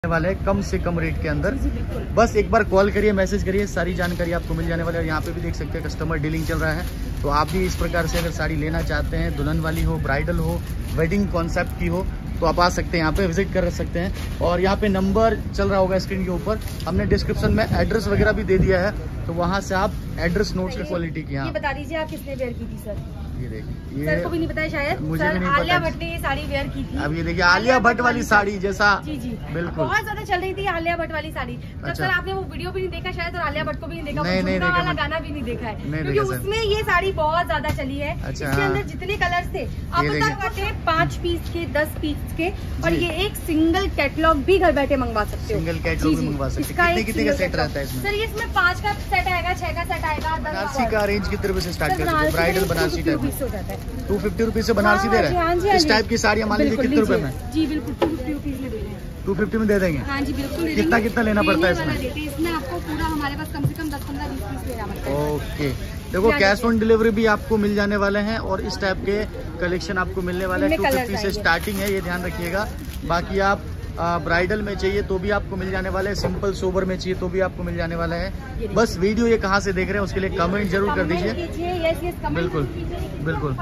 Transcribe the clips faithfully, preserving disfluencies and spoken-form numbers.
वाले हैं कम से कम रेट के अंदर। बस एक बार कॉल करिए, मैसेज करिए, सारी जानकारी आपको मिल जाने वाली है। यहाँ पे भी देख सकते हैं कस्टमर डीलिंग चल रहा है, तो आप भी इस प्रकार से अगर साड़ी लेना चाहते हैं, दुल्हन वाली हो, ब्राइडल हो, वेडिंग कॉन्सेप्ट की हो, तो आप आ सकते हैं, यहाँ पे विजिट कर सकते हैं। और यहाँ पे नंबर चल रहा होगा स्क्रीन के ऊपर, हमने डिस्क्रिप्शन में एड्रेस वगैरह भी दे दिया है, तो वहाँ से आप एड्रेस नोट की क्वालिटी की। यहाँ बता दीजिए आप किसने वेयर की थी सर? ये देखिए, ये सर को भी नहीं पता है शायद, मुझे सर भी नहीं आलिया पता। भट्ट ने ये साड़ी वेयर की थी। अब ये देखिए आलिया भट्ट वाली साड़ी जैसा, जी जी बिल्कुल बहुत ज्यादा चल रही थी आलिया भट्ट वाली साड़ी। जब अच्छा। सर आपने वो वीडियो भी नहीं देखा शायद, और आलिया भट्ट को भी नहीं देखा, नहीं, नहीं झुमका देखा वाला मैं। गाना भी नहीं देखा है, नहीं क्योंकि देखा सर। उसमें ये साड़ी बहुत ज्यादा चली है। अच्छा, इसके हाँ। अंदर जितने कलर्स थे अब ये तक बचे पाँच पीस के, दस पीस के, और जी। ये एक सिंगल कैटलॉग भी घर बैठे मंगवा सकते हो। सिंगल कैटलॉग भी मंगवा सकते हैं। कितने कितने का सेट रहता है इसमें? सर ये इसमें पाँच का सेट आएगा, छह का सेट आएगा, बनारसी का रेंज कितने रुपए से स्टार्ट सर करते हैं? ब्राइडल बनारसी टाइप हो जाता है, टू फिफ्टी रुपीज से बनारसी दे रहे हाँ जी, हैं। हाँ इस जी। टाइप की साड़ी मान लीजिए कितने रुपए में? जी बिल्कुल टू फिफ्टी रुपीज में दे रहे हैं। टू फिफ्टी में दे देंगे। हाँ जी बिल्कुल। कितना कितना लेना पड़ता है इसमें? इसमें इसमें आपको पूरा हमारे पास कम से कम दस पंद्रह बीस पीस लेना पड़ता है। ओके, देखो कैश ऑन डिलीवरी भी आपको मिल जाने वाले हैं, और इस टाइप के कलेक्शन आपको मिलने वाले हैं। टू फिफ्टी से स्टार्टिंग है, ये ध्यान रखिएगा। बाकी आप ब्राइडल में चाहिए तो भी आपको मिल जाने वाला है, सिंपल सोबर में चाहिए तो भी आपको मिल जाने वाला है। बस वीडियो ये कहाँ से देख रहे हैं उसके लिए कमेंट जरूर कर दीजिए। बिल्कुल बिल्कुल,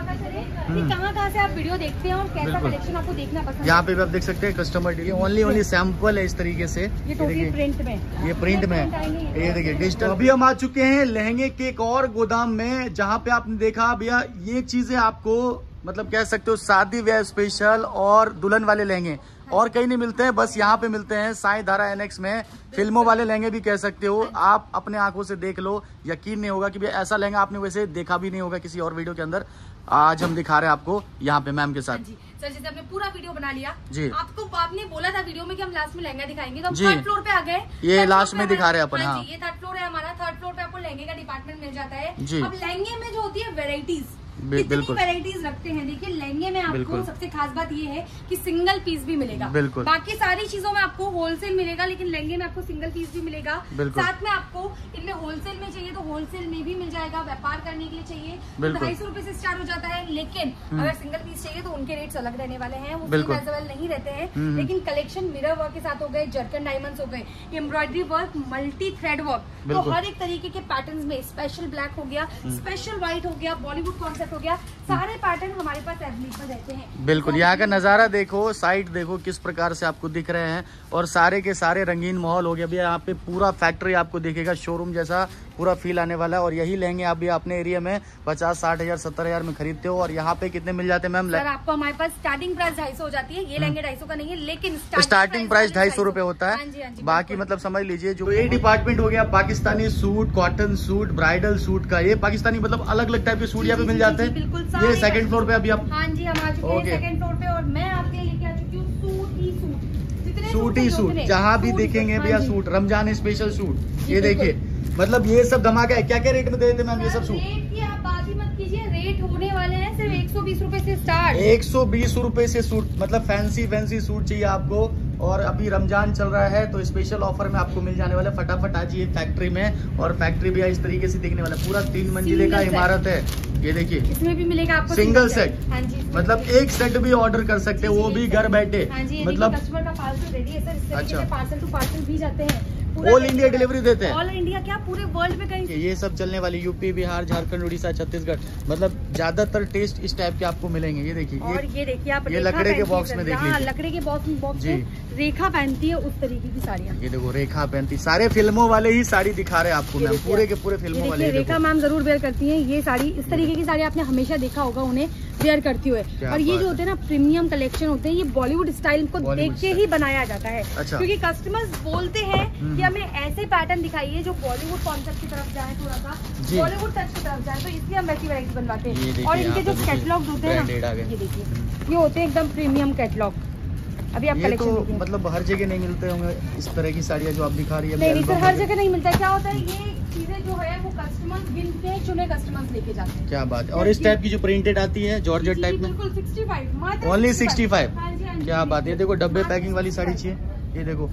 कहाँ कहाँ से आप वीडियो देखते हैं और कैसा कलेक्शन आपको देखना पसंद है। यहाँ पे भी आप देख सकते हैं customer dealing, only only sample है इस तरीके से। ये देखिए प्रिंट में, ये प्रिंट में, ये देखिए डिजिटल। अभी हम आ चुके हैं लहंगे के एक और गोदाम में, जहाँ पे आपने देखा भैया ये चीजें आपको मतलब कह सकते हो शादी व्याह स्पेशल और दुल्हन वाले लहंगे और कहीं नहीं मिलते हैं, बस यहाँ पे मिलते हैं साई धारा एनेक्स में। फिल्मों वाले लहंगे भी कह सकते हो, आप अपने आंखों से देख लो, यकीन नहीं होगा कि भैया ऐसा लहंगा आपने वैसे देखा भी नहीं होगा किसी और वीडियो के अंदर। आज हम दिखा रहे हैं आपको यहाँ पे मैम के साथ। जी सर, जैसे आपने पूरा वीडियो बना लिया जी, आपको आपने बोला था वीडियो में कि हम लास्ट में लहंगा दिखाएंगे, तो हम जी। थर्ड फ्लोर पे आ गए। ये लास्ट में दिखा रहे हैं अपन। हाँ ये थर्ड फ्लोर है हमारा, थर्ड फ्लोर पे आपको लहंगे का डिपार्टमेंट मिल जाता है। जी। अब लहंगे में जो होती है वेराइटीज, बिल्कुल वेराइटीज रखते हैं। देखिए लहंगे में आपको सबसे खास बात ये है कि सिंगल पीस भी मिलेगा। बिल्कुल, बाकी सारी चीजों में आपको होलसेल मिलेगा, लेकिन लहंगे में आपको सिंगल पीस भी मिलेगा। साथ में आपको इनमें होलसेल में चाहिए तो होलसेल में भी मिल जाएगा, व्यापार करने के लिए चाहिए तो ढाई सौ रूपये से स्टार्ट हो जाता है। लेकिन अगर सिंगल पीस चाहिए तो उनके रेट्स अलग रहने वाले हैं, वो अवेलेबल नहीं रहते हैं। लेकिन कलेक्शन मिरर वर्क के साथ हो गए, जर्कन डायमंड्स हो गए, embroidery work, multi thread work, तो हर एक तरीके के पैटर्न में स्पेशल ब्लैक हो गया, स्पेशल व्हाइट हो गया, बॉलीवुड कॉन्सेप्ट हो गया, सारे पैटर्न हमारे पास अवेलेबल रहते हैं। बिल्कुल, यहाँ का नजारा देखो, साइड देखो किस प्रकार से आपको दिख रहे हैं, और सारे के सारे रंगीन माहौल हो गया भैया। यहाँ पे पूरा फैक्ट्री आपको दिखेगा, शोरूम जैसा पूरा फील आने वाला है। और यही लहंगे आप भी अपने एरिया में पचास साठ हजार सत्तर हजार में खरीदते हो, और यहाँ पे कितने मिल जाते हैं मैम? सर आपको हमारे पास स्टार्टिंग प्राइस ढाई सौ हो जाती है। ये लहंगे ढाई सौ का नहीं है, लेकिन स्टार्टिंग प्राइस ढाई सौ रूपये होता है। बाकी मतलब समझ लीजिए जो ये डिपार्टमेंट हो गया, Pakistani suit, cotton suit, bridal suit का, ये पाकिस्तानी मतलब अलग अलग टाइप के सूट यहाँ पे मिल जाते हैं। ये सेकंड फ्लोर पे अभी आप? हाँ जी, हम आ चुके हैं सेकंड फ्लोर पे, और मैं आपके लेके आ चुकी हूँ सूट ही सूट, जितने सूट ही सूट, जहाँ भी देखेंगे भैया सूट, रमजान स्पेशल सूट। ये देखिए मतलब ये सब धमाका है। क्या क्या रेट में दे देते मैम ये सब सूट? रेट की आप बात ही मत कीजिए, रेट होने वाले हैं सिर्फ एक सौ बीस रूपए से स्टार्ट। एक सौ बीस रूपए से सूट, मतलब फैंसी फैंसी सूट चाहिए आपको, और अभी रमजान चल रहा है तो स्पेशल ऑफर में आपको मिल जाने वाला है। फटाफट आ जाइए फैक्ट्री में, और फैक्ट्री भी इस तरीके से दिखने वाला है। पूरा तीन मंजिले का इमारत है। ये देखिए इसमें भी मिलेगा आपको सिंगल सेट। हाँ जी, मतलब एक सेट भी ऑर्डर कर सकते हैं, वो भी घर बैठे। हाँ जी, मतलब कस्टमर का पार्सल रेडी है सर, इस तरीके अच्छा, से पार्सल टू पार्सल भी जाते हैं। ऑल इंडिया डिलीवरी देते हैं। ऑल इंडिया क्या, पूरे वर्ल्ड में कहीं। ये सब चलने वाली यूपी, बिहार, झारखंड, उड़ीसा, छत्तीसगढ़, मतलब ज्यादातर टेस्ट इस टाइप के आपको मिलेंगे। ये देखिए, और ये देखिए आप ये लकड़े के बॉक्स में देखिए, लकड़े के बॉक्स बॉक्स में रेखा पहनती है उस तरीके की साड़ियाँ। ये देखो रेखा पहनती, सारे फिल्मों वाले ही साड़ी दिखा रहे हैं आपको मैम, पूरे के पूरे फिल्मों वाले। रेखा मैम जरूर वेयर करती हैं ये साड़ी, इस तरीके की साड़ी आपने हमेशा देखा होगा उन्हें वेयर करती हुए। और ये जो होते हैं ना प्रीमियम कलेक्शन होते हैं, ये बॉलीवुड स्टाइल को देख के ही बनाया जाता है। अच्छा। क्योंकि कस्टमर्स बोलते हैं कि हमें ऐसे पैटर्न दिखाइए जो बॉलीवुड कॉन्सेप्ट की तरफ जाए, थोड़ा सा बॉलीवुड टच की तरफ जाए, तो इसलिए हम वैसी वैरायटी बनवाते हैं। और इनके जो कैटलॉग होते हैं ना, ये देखिए, ये होते हैं एकदम प्रीमियम कैटलॉग। अभी आप ये तो मतलब हर जगह नहीं मिलते होंगे इस तरह की साड़ियाँ जो आप दिखा रही है। नहीं सर, हर जगह नहीं मिलता है। क्या होता है, ये चीजें जो है वो कस्टमर्स गिनते हैं, चुने कस्टमर्स लेके जाते हैं। क्या बात है। और इस टाइप की जो प्रिंटेड आती है जॉर्जेट टाइप में, बिल्कुल sixty five, only sixty five. क्या बात है। देखो डब्बे पैकिंग वाली साड़ी चाहिए, ये देखो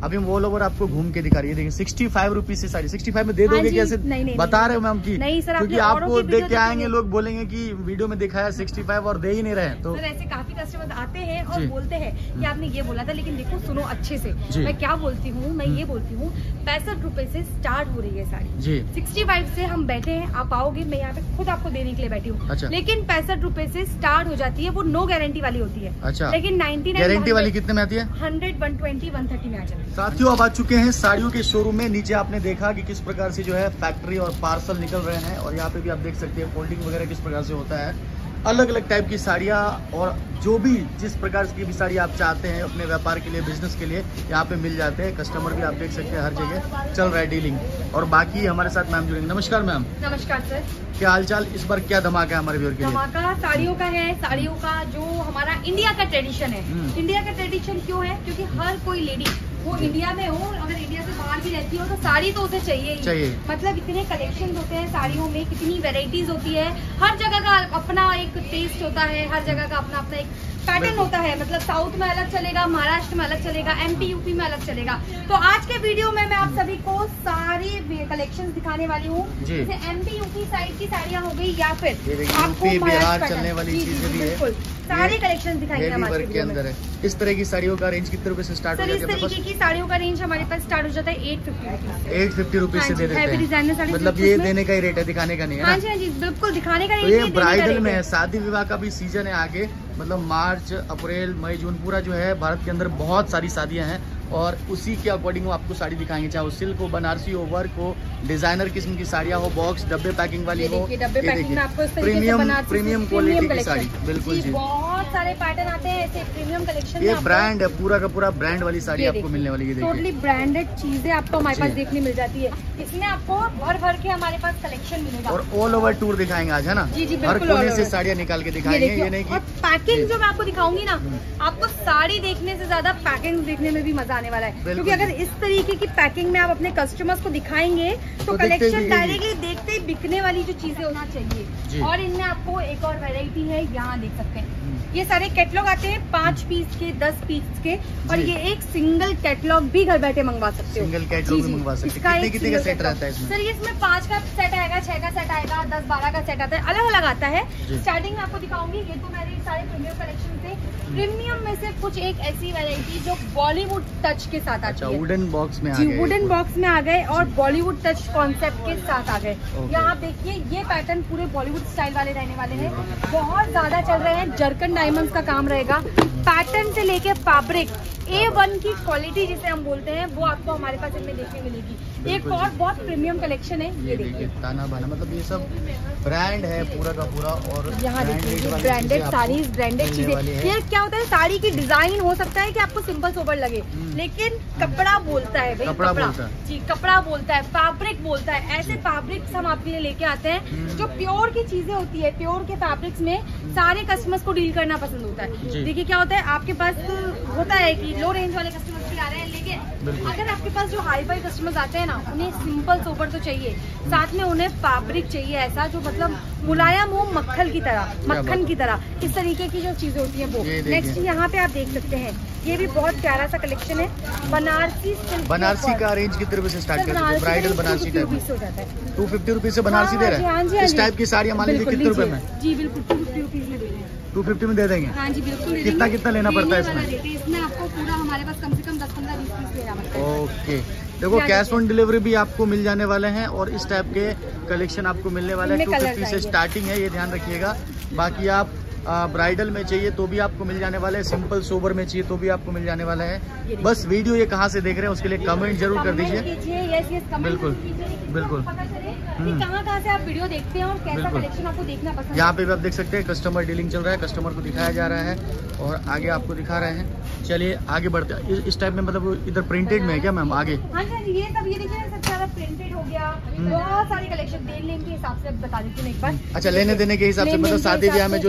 अभी हम ऑल ओवर आपको घूम के दिखा रही है। देखिए सिक्सटी फाइव रुपीज से साड़ी, सिक्सटी फाइव में दे दोगे कैसे? बता रहे हो मैम की नहीं सर, क्योंकि आपको देख के आएंगे लोग बोलेंगे कि वीडियो में दिखाया सिक्सटी फाइव और दे ही नहीं रहे। तो ऐसे काफी कस्टमर आते हैं और बोलते हैं कि आपने ये बोला था, लेकिन देखो सुनो अच्छे से, मैं क्या बोलती हूँ, मैं ये बोलती हूँ पैंसठ रुपए से स्टार्ट हो रही है साड़ी जी। सिक्सटी फाइव से हम बैठे हैं, आप आओगे, मैं यहाँ पे खुद आपको देने के लिए बैठी हूँ। अच्छा। लेकिन पैंसठ रुपए से स्टार्ट हो जाती है, वो नो गारंटी वाली होती है। अच्छा। लेकिन नाइन्टी गारंटी वाली कितने में आती है? Hundred, one twenty, one thirty में आ जाती है। साथियों अब आ चुके हैं साड़ियों के शोरूम में। नीचे आपने देखा कि किस प्रकार से जो है फैक्ट्री और पार्सल निकल रहे हैं, और यहाँ पे भी आप देख सकते हैं फोल्डिंग वगैरह किस प्रकार से होता है। अलग अलग टाइप की साड़ियाँ और जो भी जिस प्रकार की भी साड़ी आप चाहते हैं अपने व्यापार के लिए, बिजनेस के लिए, यहाँ पे मिल जाते हैं। कस्टमर भी आप देख सकते हैं हर जगह चल रहा है डीलिंग। और बाकी हमारे साथ मैम जुड़ेंगे। नमस्कार मैम। नमस्कार सर, क्या हालचाल? इस बार क्या धमाका है हमारे व्यूअर के लिए? धमाका साड़ियों का है। साड़ियों का जो हमारा इंडिया का ट्रेडिशन है। इंडिया का ट्रेडिशन क्यों है? क्योंकि हर कोई लेडी वो इंडिया में हो, अगर इंडिया से बाहर भी रहती हो तो साड़ी तो उसे चाहिए ही चाहिए। मतलब इतने कलेक्शन होते हैं साड़ियों में, कितनी वेराइटीज होती है, हर जगह का अपना एक टेस्ट होता है, हर जगह का अपना अपना एक पैटर्न होता है। मतलब साउथ में अलग चलेगा, महाराष्ट्र में अलग चलेगा, एमपी यूपी में अलग चलेगा। तो आज के वीडियो में मैं आप सभी को सारी कलेक्शन दिखाने वाली हूँ। जैसे एमपी यूपी साइड की साड़ियाँ हो गई या फिर आपको बिहार चलने वाली चीजें भी है, सारी कलेक्शन दिखाएंगे हम आज के अंदर है। इस तरह की साड़ियों का रेंज कितने रुपए से स्टार्ट होता है? इस तरीके की साड़ियों का रेंज हमारे पास स्टार्ट हो जाता है eight fifty rupees. Eight fifty rupees से दे देते हैं। मतलब ये देने का ही रेट है, दिखाने का नहीं है। हाँ जी हाँ जी बिल्कुल दिखाने का रेट। तो ये ब्राइडल में है, शादी विवाह का भी सीजन है आगे। मतलब मार्च, अप्रैल, मई, जून पूरा जो है भारत के अंदर बहुत सारी शादियां हैं, और उसी के अकॉर्डिंग वो आपको साड़ी दिखाएंगे। चाहे वो सिल्क हो, बनारसी हो, वर्क हो, डिजाइनर किस्म की साड़ियाँ हो, बॉक्स डब्बे पैकिंग वाली हो, प्रीमियम प्रीमियम क्वालिटी की साड़ी। बिल्कुल जी, बहुत सारे पैटर्न आते हैं ऐसे प्रीमियम कलेक्शन। ये ब्रांड है, पूरा का पूरा ब्रांड वाली साड़ी आपको मिलने वाली है। टोटली ब्रांडेड चीजें आपको हमारे पास देखने मिल जाती है। इसमें आपको भर भर के हमारे पास कलेक्शन मिलेगा, और ऑल ओवर टूर दिखाएंगे आज, है ना? जी जी हर कोने से साड़ियाँ निकाल के दिखाएंगे। ये नहीं कि पैकिंग जो मैं आपको दिखाऊंगी ना, आपको साड़ी देखने से ज्यादा पैकिंग देखने में भी मजा आने वाला है। क्योंकि अगर इस तरीके की पैकिंग में आप अपने कस्टमर्स को दिखाएंगे तो, तो कलेक्शन डायरेक्टली देखते ही बिकने वाली जो चीजें होना चाहिए। और इनमें आपको एक और वैरायटी है, यहाँ देख सकते हैं ये सारे कैटलॉग आते हैं पाँच पीस के, दस पीस के, और ये एक सिंगल कैटलॉग भी घर बैठे मंगवा सकते हो। सिंगल कैटलॉग भी मंगवा सकते हो। कितने कितने का सेट रहता है इसमें? सर ये इसमें पाँच का सेट आएगा, छह का सेट आएगा, दस बारह का सेट आता है, अलग अलग आता है। स्टार्टिंग में आपको दिखाऊंगी। ये तो मेरे सारे प्रीमियम कलेक्शन थे। प्रीमियम में से कुछ एक ऐसी वैरायटी जो बॉलीवुड टच के साथ आती है। वुडन बॉक्स में आ गए, वुडन बॉक्स में आ गए और बॉलीवुड टच कॉन्सेप्ट के साथ आ गए। यहाँ देखिए ये पैटर्न पूरे बॉलीवुड स्टाइल वाले रहने वाले हैं, बहुत ज्यादा चल रहे हैं। जर्कन डायमंड्स का काम रहेगा। पैटर्न से लेके फैब्रिक ए वन की क्वालिटी जिसे हम बोलते हैं वो आपको हमारे पास इनमें देखने मिलेगी। एक और बहुत प्रीमियम कलेक्शन है, ये देखिए ताना बाना। मतलब ये सब ब्रांड है पूरा का पूरा, और यहाँ देखिए ब्रांडेड साड़ीज, ब्रांडेड चीजें। ये क्या होता है, साड़ी की डिजाइन हो सकता है कि आपको सिंपल सोबर लगे, लेकिन कपड़ा बोलता है भाई, कपड़ा बोलता है जी, कपड़ा बोलता है, फैब्रिक बोलता है। ऐसे फैब्रिक्स हम आपके लिए लेके आते हैं जो प्योर की चीजें होती है। प्योर के फैब्रिक्स में सारे कस्टमर्स को डील करना पसंद होता है। देखिए क्या होता है, आपके पास होता है कि लो रेंज वाले कस्टमर्स भी आ रहे हैं, लेकिन अगर आपके पास जो हाई फाई कस्टमर्स आते हैं ना, उन्हें सिंपल सोबर तो चाहिए, साथ में उन्हें फैब्रिक चाहिए ऐसा जो मतलब मुलायम हो, मक्खन की तरह, मक्खन की तरह, इस तरीके की जो चीजें होती है वो। नेक्स्ट यहाँ पे आप देख सकते हैं, ये भी बहुत प्यारा सा कलेक्शन है। बनारसी बनारसी का रेंज कितने रुपए से स्टार्ट करते हैं? ब्राइडल बनारसी टाइप हो जाता है, टू फिफ्टी रुपीज से बनारसी दे रहे हैं। इस टाइप की साड़ियाँ मान लीजिए कितने रुपए में? जी बिल्कुल टू फिफ्टी रुपीज में दे रहे हैं। टू फिफ्टी में दे देंगे? हाँ जी बिल्कुल। कितना कितना लेना पड़ता है इसमें? इसमें आपको पूरा हमारे पास कम से कम दस पंद्रह बीस पीस लेना पड़ता है। ओके, देखो कैश ऑन डिलीवरी भी आपको मिल जाने वाले हैं, और इस टाइप के कलेक्शन आपको मिलने वाले हैं। टू फिफ्टी से स्टार्टिंग है, ये ध्यान रखिएगा। बाकी आप ब्राइडल में चाहिए तो भी आपको मिल जाने वाला है, सिंपल सोबर में चाहिए तो भी आपको मिल जाने वाला है। बस वीडियो ये कहाँ से देख रहे हैं उसके लिए कमेंट जरूर कर दीजिए। बिल्कुल बिल्कुल, कहाँ कहाँ से आप वीडियो देखते हैं और कैसा कलेक्शन आपको देखना पसंद है। यहाँ पे भी आप देख सकते हैं कस्टमर डीलिंग चल रहा है, कस्टमर को दिखाया जा रहा है और आगे आपको दिखा रहे हैं। चलिए आगे बढ़ते हैं। इस टाइप में मतलब इधर प्रिंटेड में है क्या मैम? आगे हाँ जी, ये सब ये देखिए सबसे ज्यादा प्रिंटेड हो गया, बहुत सारी कलेक्शन। लेन लेन के हिसाब से बता देती हूँ एक बार। अच्छा, लेने देने के हिसाब से, मतलब शादी ब्याह में जो लेने देने की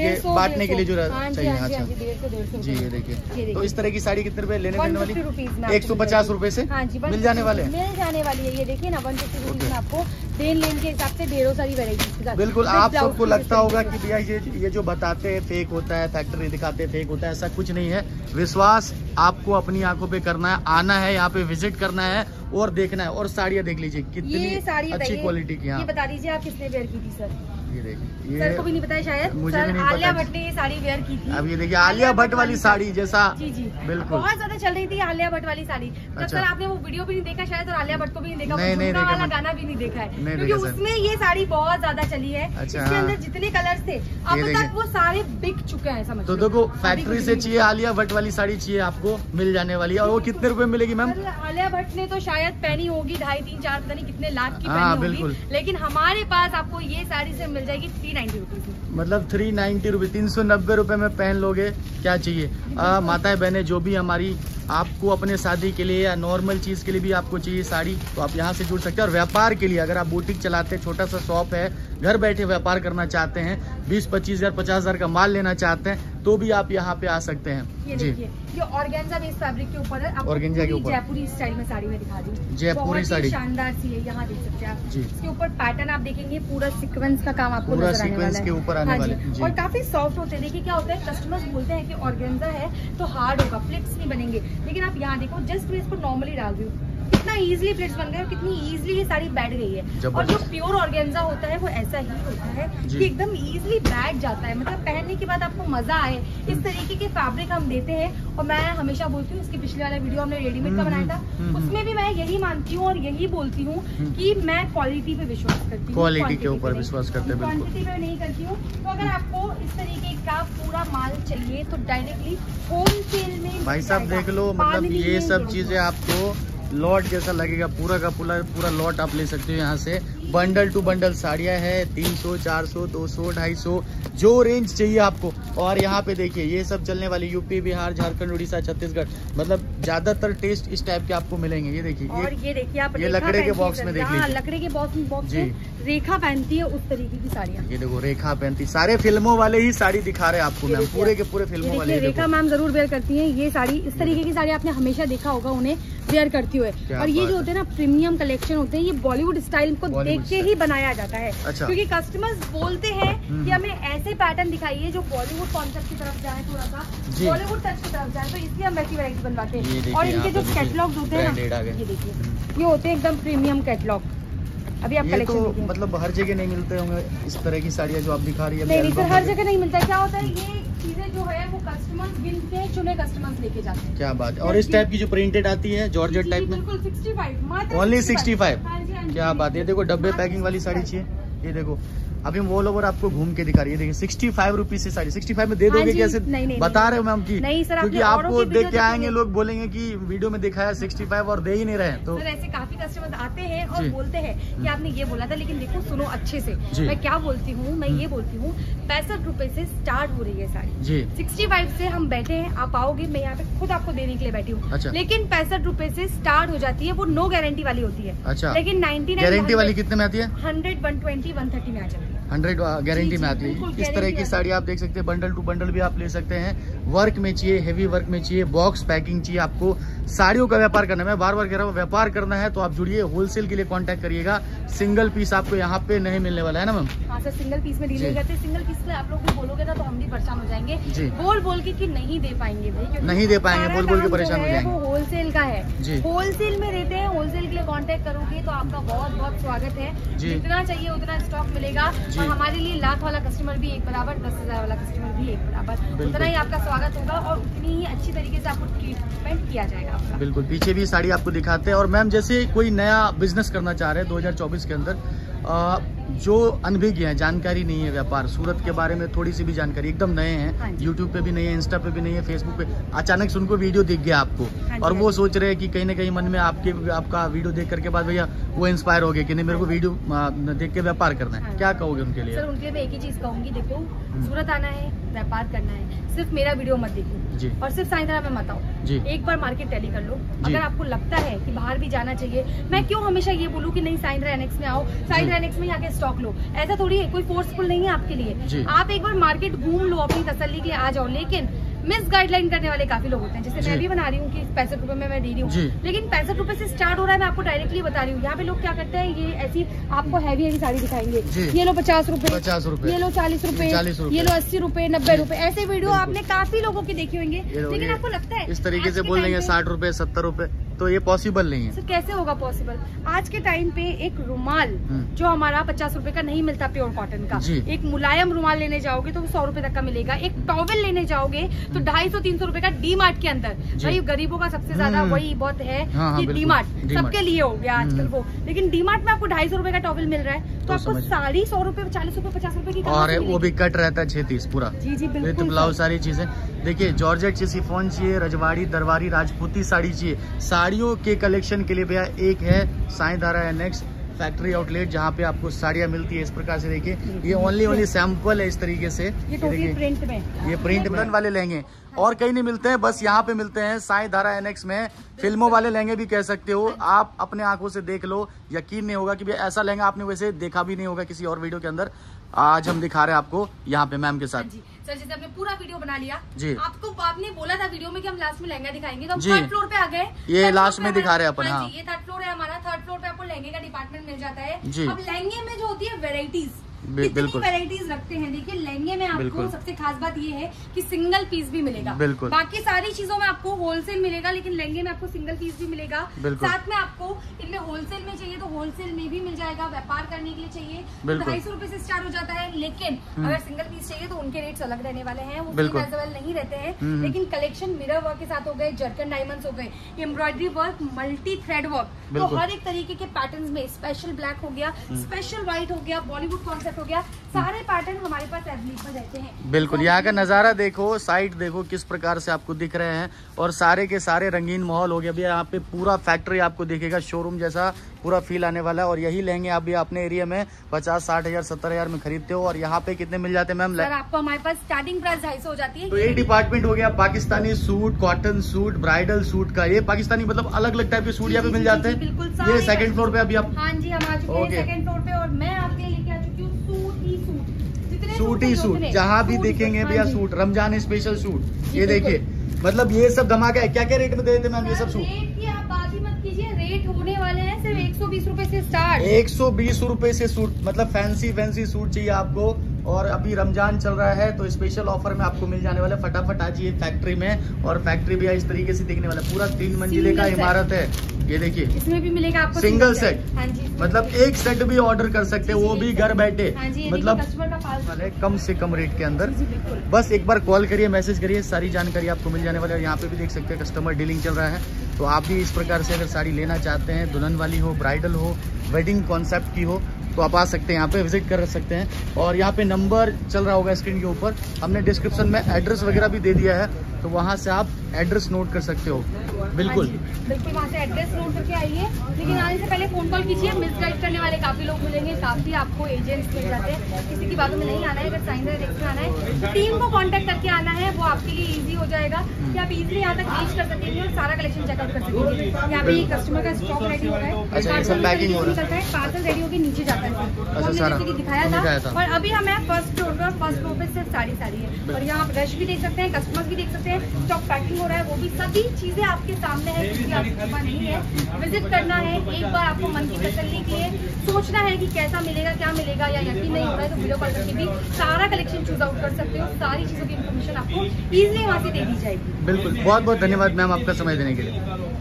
देखिए बांटने के लिए जो चाहिए। अच्छा जी, ये देखिए, तो इस तरह की साड़ी कितने रुपए लेने देने वाली? एक सौ पचास रूपए से मिल जाने वाले मिल जाने वाली है। ये देखिए ना, वन फिफ्टी रुपीज में आपको देन लेन के हिसाब से ढेरों सारी वेराइटी। बिल्कुल, आप सबको लगता होगा कि भैया ये ये जो बताते हैं फेक होता है, फैक्ट्री दिखाते हैं फेक होता है, ऐसा कुछ नहीं है। विश्वास आपको अपनी आंखों पे करना है, आना है, यहाँ पे विजिट करना है और देखना है। और साड़ियाँ देख लीजिए कितनी अच्छी क्वालिटी की। ये बता दीजिए आप किसने वेयर की थी सर? ये देखिए, सर को भी नहीं पता है शायद, मुझे सर भी नहीं आलिया पता। भट्ट ने ये साड़ी वेयर की थी। अब ये देखिए आलिया भट्ट वाली साड़ी जैसा। जी जी, बिल्कुल बहुत ज्यादा चल रही थी आलिया भट्ट वाली साड़ी। जब अच्छा। सर आपने वो वीडियो भी नहीं देखा शायद, और आलिया भट्ट को भी नहीं देखा, नहीं, नहीं झुमका वाला देखा, गाना भी नहीं देखा है, नहीं क्योंकि देखा उसमें ये साड़ी बहुत ज्यादा चली है। अच्छा, इसके हाँ। अंदर जितने कलर्स थे अब तक वो सारे बिक चुके हैं, समझ। तो देखो फैक्ट्री से चाहिए आलिया भट्ट वाली साड़ी चाहिए आपको, मिल जाने वाली है। और वो कितने रुपए मिलेगी मैम? आलिया भट्ट ने तो शायद पहनी होगी ढाई तीन चार पता नहीं कितने लाख की हाँ, पहनी बिल्कुल। होगी, लेकिन हमारे पास आपको ये साड़ी से मिल जाएगी थ्री नाइन्टी रुपीज में। मतलब थ्री नाइन्टी रुपये, तीन सौ नब्बे रुपये में पहन लोगे, क्या चाहिए। आ, माताएं बहनें जो भी हमारी, आपको अपने शादी के लिए या नॉर्मल चीज़ के लिए भी आपको चाहिए साड़ी, तो आप यहाँ से जुड़ सकते हैं। और व्यापार के लिए अगर आप बुटीक चलाते हैं, छोटा सा शॉप है, घर बैठे व्यापार करना चाहते हैं, बीस पच्चीस हजार पचास हजार का माल लेना चाहते हैं, तो भी आप यहाँ पे आ सकते हैं। ये देखिए, ये ऑर्गेन्जा बेस्ड फैब्रिक के ऊपर है। ऑर्गेन्जा के ऊपर जयपुरी स्टाइल में साड़ी में दिखा दी, जयपुरी साड़ी शानदार सी है। यहाँ देख सकते हैं आप जी। इसके ऊपर पैटर्न आप देखेंगे, पूरा सीक्वेंस का काम आपको पूरा नजर आने वाला सीक्वेंस है। के ऊपर आने हाँ वाले जी। जी। और काफी सॉफ्ट होते हैं। देखिए क्या होता है, कस्टमर्स बोलते हैं कि ऑर्गेन्जा है तो हार्ड होगा, फ्लिट्स नहीं बनेंगे, लेकिन आप यहाँ देखो, जस्ट मैं इसको नॉर्मली डाल रही हूँ, कितना इजीली प्लेट्स बन गए और कितनी इजीली ये साड़ी बैठ गई है। और जो प्योर ऑर्गेन्जा होता है वो ऐसा ही होता है कि एकदम इजीली बैठ जाता है, मतलब पहनने के बाद आपको मजा आए। इस तरीके के फैब्रिक हम देते हैं। और मैं हमेशा बोलती हूँ, इसके पिछले वाला वीडियो हमने रेडीमेड का बनाया था, उसमें भी मैं यही मानती हूँ और यही बोलती हूँ कि मैं क्वालिटी पे विश्वास करती हूँ, क्वालिटी के ऊपर विश्वास करते हैं, क्वांटिटी पे नहीं करती हूँ। तो अगर आपको इस तरीके का पूरा माल चाहिए तो डायरेक्टली होलसेल में भाई साहब देख लो, मतलब ये सब चीजें आपको लॉट जैसा लगेगा, पूरा का पूरा पूरा लॉट आप ले सकते हो यहाँ से। बंडल टू बंडल साड़ियाँ है, तीन सौ चार सौ दो सौ ढाई सौ जो रेंज चाहिए आपको। और यहाँ पे देखिए ये सब चलने वाली यूपी बिहार झारखंड उड़ीसा छत्तीसगढ़, मतलब ज्यादातर टेस्ट इस टाइप के आपको मिलेंगे। ये देखिए, और ये देखिए आप ये लकड़े के बॉक्स में देखिए, लकड़े के बॉक्स में बॉक्स में रेखा पहनती है उस तरीके की साड़ियाँ। ये देखो रेखा पहनती, सारे फिल्मों वाले ही साड़ी दिखा रहे हैं आपको मैम, पूरे के पूरे फिल्मों वाले। रेखा मैम जरूर वेयर करती है ये साड़ी, इस तरीके की साड़ी आपने हमेशा देखा होगा उन्हें वेयर करती हुए। और ये जो होते हैं ना प्रीमियम कलेक्शन होते हैं, ये बॉलीवुड स्टाइल को देख के ही बनाया जाता है। अच्छा। क्योंकि कस्टमर्स बोलते हैं कि हमें ऐसे पैटर्न दिखाइए जो बॉलीवुड कॉन्सेप्ट की तरफ जाए, थोड़ा सा बॉलीवुड टच की तरफ जाए, तो इसलिए हम वैसी वैरायटी बनवाते हैं। और इनके जो कैटलॉग होते हैं ना, ये देखिए, ये होते हैं एकदम प्रीमियम कैटलॉग। अभी आप ये तो मतलब हर जगह नहीं मिलते होंगे इस तरह की साड़ियाँ जो आप दिखा रही है। नहीं सर, हर जगह नहीं मिलता है। क्या होता है, ये चीजें जो है वो कस्टमर्स गिनते हैं, चुने कस्टमर्स लेके जाते हैं। क्या बात है। और इस टाइप की जो प्रिंटेड आती है जॉर्जेट टाइप में, बिल्कुल sixty five, only sixty five. क्या बात है। देखो डब्बे पैकिंग वाली साड़ी चाहिए, ये देखो अभी हम ऑल ओवर आपको घूम के दिखा रही है। देखिए सिक्सटी फाइव रुपीज से साड़ी, सिक्सटी फाइव में दे दोगे कैसे? नहीं, नहीं, बता रहे हो मैम की? नहीं सर, क्योंकि आपको देख के आएंगे लोग, बोलेंगे कि वीडियो में दिखाया सिक्सटी फाइव और दे ही नहीं रहे। तो सर ऐसे काफी कस्टमर आते हैं और बोलते हैं कि आपने ये बोला था, लेकिन देखो सुनो अच्छे से, मैं क्या बोलती हूँ, मैं ये बोलती हूँ पैंसठ रुपए से स्टार्ट हो रही है साड़ी जी। सिक्सटी फाइव से हम बैठे हैं, आप आओगे, मैं यहाँ पे खुद आपको देने के लिए बैठी हूँ। अच्छा। लेकिन पैंसठ रुपए से स्टार्ट हो जाती है, वो नो गारंटी वाली होती है। अच्छा। लेकिन नाइन्टी नाइन गारंटी वाली कितने में आती है? Hundred one twenty one thirty में आ जाती है। हंड्रेड गारंटी में आती है। इस तरह की साड़ी आप देख सकते हैं, बंडल टू बंडल भी आप ले सकते हैं। वर्क में चाहिए, हेवी वर्क में चाहिए, बॉक्स पैकिंग चाहिए, आपको साड़ियों का व्यापार करना है। मैं बार बार कह रहा हूँ, व्यापार करना है तो आप जुड़िए, होलसेल के लिए कांटेक्ट करिएगा। सिंगल पीस आपको यहाँ पे नहीं मिलने वाला है ना मैम? हाँ सर, सिंगल पीस में डील करते हैं। सिंगल पीस में आप लोग भी बोलोगे ना तो हम भी परेशान हो जाएंगे, बोल बोल के कि नहीं दे पाएंगे भाई, नहीं दे पाएंगे, बोल बोल के परेशान हो जाएंगे। वो होलसेल का है, होलसेल में देते हैं। होलसेल के लिए कांटेक्ट करोगे तो आपका बहुत बहुत स्वागत है। जितना चाहिए उतना स्टॉक मिलेगा। और हमारे लिए लाख वाला कस्टमर भी एक बराबर, दस हजार वाला कस्टमर भी एक बराबर, उतना ही आपका स्वागत होगा और उतनी ही अच्छी तरीके से आपको ट्रीटमेंट किया जाएगा। बिल्कुल, पीछे भी साड़ी आपको दिखाते हैं। और मैम जैसे कोई नया बिजनेस करना चाह रहे हैं दो हजार चौबीस के अंदर, आ, जो अनभिज्ञ है, जानकारी नहीं है व्यापार सूरत के बारे में, थोड़ी सी भी जानकारी, एकदम नए हैं, यूट्यूब पे भी नहीं है, इंस्टा पे भी नहीं है, फेसबुक पे, अचानक से उनको वीडियो दिख गया आपको और वो सोच रहे हैं कि कहीं ना कहीं मन में आपके आपका वीडियो देख करके बाद भैया वो इंस्पायर हो गए कि नहीं मेरे को वीडियो देख के व्यापार करना है, क्या कहोगे उनके लिए? सर उनके लिए मैं एक ही चीज कहूंगी, देखो सूरत आना है, व्यापार करना है, सिर्फ मेरा वीडियो मत देखो जी, और सिर्फ साईं धरा में मत आओ जी। एक बार मार्केट टैली कर लो। अगर आपको लगता है कि बाहर भी जाना चाहिए, मैं क्यों हमेशा ये बोलूँ कि नहीं साईं धरा एनेक्स में आओ, साईं धरा एनेक्स में यहाँ के स्टॉक लो। ऐसा थोड़ी है, कोई फोर्सफुल नहीं है आपके लिए। आप एक बार मार्केट घूम लो, अपनी तसल्ली के लिए आ जाओ। लेकिन मिस गाइडलाइन करने वाले काफी लोग होते हैं, जैसे मैं भी बना रही हूँ कि पैंसठ रुपए में मैं दे रही हूँ, लेकिन पैंसठ रुपए से स्टार्ट हो रहा है। मैं आपको डायरेक्टली बता रही हूँ। यहाँ पे लोग क्या करते हैं, ये ऐसी आपको हैवी हैवी साड़ी दिखाएंगे, ये लो पचास रुपए, पचास रुपए, ये लो चालीस रुपए, ये लो अस्सी रुपए, नब्बे रुपए। ऐसे वीडियो आपने काफी लोगों की देखी होंगे, लेकिन आपको लगता है इस तरीके से बोल देंगे साठ रुपए सत्तर रुपए, तो ये पॉसिबल नहीं है। सर कैसे होगा पॉसिबल? आज के टाइम पे एक रुमाल जो हमारा पचास रुपए का नहीं मिलता प्योर कॉटन का, एक मुलायम रुमाल लेने जाओगे तो वो सौ रुपए तक का मिलेगा। एक टॉवेल लेने जाओगे तो ढाई सौ तीन सौ रुपए का डी मार्ट के अंदर। भाई गरीबों का सबसे ज्यादा वही बहुत है हाँ, कि डी मार्ट सबके लिए हो गया आजकल वो, लेकिन डी मार्ट में आपको ढाई सौ रुपए का टॉवेल मिल रहा है, तो, तो आपको साड़ी सौ रुपए चालीस रुपए पचास रुपए की, और वो भी कट रहता है छत्तीस पूरा। जी जी बिल्कुल, ब्लाउज सारी चीजें देखिए, जॉर्जेट चाहिए, शिफॉन चाहिए, रजवाड़ी, दरबारी, राजपूती साड़ी चाहिए। साड़ियों के कलेक्शन के लिए भैया एक है साईं धारा एनेक्स फैक्ट्री आउटलेट, जहाँ पे आपको साड़ियाँ मिलती है। इस प्रकार से देखिए, ये ओनली ओनली सैंपल है इस तरीके से। ये प्रिंट में, ये प्रिंट में वाले लहंगे और कहीं नहीं मिलते हैं, बस यहाँ पे मिलते हैं साईं धारा एनेक्स में। फिल्मों वाले लहंगे भी कह सकते हो आप, अपने आंखों से देख लो, यकीन नहीं होगा कि भैया ऐसा लहंगा आपने वैसे देखा भी नहीं होगा किसी और वीडियो के अंदर। आज हम दिखा रहे हैं आपको यहाँ पे मैम के साथ। जी सर, जैसे आपने पूरा वीडियो बना लिया जी, आपको आपने बोला था वीडियो में कि हम लास्ट में लहंगा दिखाएंगे, तो हम थर्ड फ्लोर पे आ गए। ये लास्ट में दिखा रहे हैं अपन। हाँ, ये थर्ड फ्लोर है हमारा। थर्ड फ्लोर पे आपको लहंगे का डिपार्टमेंट मिल जाता है। अब लहंगे में जो होती है वेराइटीज, कितनी वेराइटीज रखते हैं। देखिए लहंगे में आपको सबसे खास बात ये है कि सिंगल पीस भी मिलेगा। बाकी सारी चीजों में आपको होलसेल मिलेगा, लेकिन लहंगे में आपको सिंगल पीस भी मिलेगा। साथ में आपको इनमें होलसेल में चाहिए तो होलसेल में भी मिल जाएगा। व्यापार करने के लिए चाहिए तो ढाई सौ रुपए से स्टार्ट हो जाता है, लेकिन अगर सिंगल पीस चाहिए तो उनके रेट्स अलग रहने वाले हैं, वो वेल नहीं रहते हैं। लेकिन कलेक्शन मिरर वर्क के साथ हो गए, जर्कन डायमंड्स हो गए, embroidery work, multi thread work, तो हर एक तरीके के पैटर्न में स्पेशल ब्लैक हो गया, स्पेशल व्हाइट हो गया, बॉलीवुड कॉन्सेप्ट हो गया, सारे पैटर्न हमारे पास अवेलेबल रहते हैं। बिल्कुल, यहाँ का नजारा देखो, साइड देखो किस प्रकार से आपको दिख रहे हैं, और सारे के सारे रंगीन माहौल हो गया। भैया यहाँ पे पूरा फैक्ट्री आपको दिखेगा, शोरूम जैसा पूरा फील आने वाला है। और यही लहंगे आप भी अपने एरिया में पचास साठ हजार सत्तर हजार में खरीदते हो, और यहाँ पे कितने मिल जाते हैं मैम? सर आपको हमारे पास स्टार्टिंग प्राइस ढाई सौ हो जाती है। तो ये डिपार्टमेंट हो गया Pakistani suit, cotton suit, bridal suit का। ये पाकिस्तानी मतलब अलग अलग टाइप के सूट यहाँ पे मिल जाते हैं। बिल्कुल, ये सेकंड फ्लोर पे अभी आप? हाँ जी, हम आ चुके हैं सेकंड फ्लोर पे, और मैं आपके लिए लेके आ चुकी हूँ सूट ही सूट, सूट ही सूट। जहाँ भी देखेंगे भैया सूट, रमजान स्पेशल सूट। ये देखिए, मतलब ये सब धमाका है। क्या क्या रेट में दे देते मैम ये सब सूट? रेट की आप बात ही मत कीजिए, रेट होने वाले हैं सिर्फ एक सौ बीस रूपए से स्टार्ट। एक सौ बीस रूपए से सूट, मतलब फैंसी फैंसी सूट चाहिए आपको, और अभी रमजान चल रहा है तो स्पेशल ऑफर में आपको मिल जाने वाला है। फटाफट आ जाइए फैक्ट्री में, और फैक्ट्री भी इस तरीके से दिखने वाला है। पूरा तीन मंजिले का इमारत है। ये देखिए, इसमें भी मिलेगा आपको सिंगल सेट। हाँ जी, मतलब एक सेट भी ऑर्डर कर सकते हैं, वो भी घर बैठे। हाँ जी, मतलब का कम से कम रेट के अंदर। बस एक बार कॉल करिए, मैसेज करिए, सारी जानकारी आपको मिल जाने वाली है। यहाँ पे भी देख सकते हैं कस्टमर डीलिंग चल रहा है, तो आप भी इस प्रकार से अगर साड़ी लेना चाहते हैं, दुल्हन वाली हो, ब्राइडल हो, वेडिंग कॉन्सेप्ट की हो, तो आप आ सकते हैं, यहाँ पे विजिट कर सकते हैं। और यहाँ पे नंबर चल रहा होगा स्क्रीन के ऊपर, हमने डिस्क्रिप्शन में एड्रेस वगैरह भी दे दिया है, तो वहाँ से आप एड्रेस नोट कर सकते हो। बिल्कुल बिल्कुल, वहाँ से एड्रेस नोट करके आइए, लेकिन आने से पहले फोन कॉल कीजिए। मिस गाइड करने वाले काफी लोग मिलेंगे, काफी आपको एजेंट्स मिल जाते हैं। किसी की बातों में नहीं आना है, अगर साइन एनेक्स में आना है, टीम को कांटेक्ट करके आना है, वो आपके लिए इजी हो जाएगा कि आप इजीली यहाँ तक रीच कर सकेंगे और सारा कलेक्शन चेकआउट कर सकेंगे। यहाँ पे कस्टमर का स्टॉक रेडी हो रहा है, पार्सल रेडी होकर नीचे जाता है, जैसे कि दिखाया था। और अभी हमें फर्स्ट फ्लोर पर फर्स्ट फ्लोर पे सिर्फ साड़ी साड़ी है, और यहाँ आप रश भी देख सकते हैं, कस्टमर्स भी देख सकते हैं, स्टॉक पैकिंग हो रहा है, वो भी सभी चीजें आपके सामने है। क्योंकि आपके पास नहीं है, विजिट करना है एक बार, आपको मन की तसल्ली के लिए सोचना है कि कैसा मिलेगा, क्या मिलेगा, या यकीन नहीं हो रहा है तो वीडियो कॉल करके भी सारा कलेक्शन चूज आउट कर सकते हो। सारी चीजों की इन्फॉर्मेशन आपको इजीली वहाँ से दे दी जाएगी। बिल्कुल, बहुत बहुत धन्यवाद मैम आपका समय देने के लिए।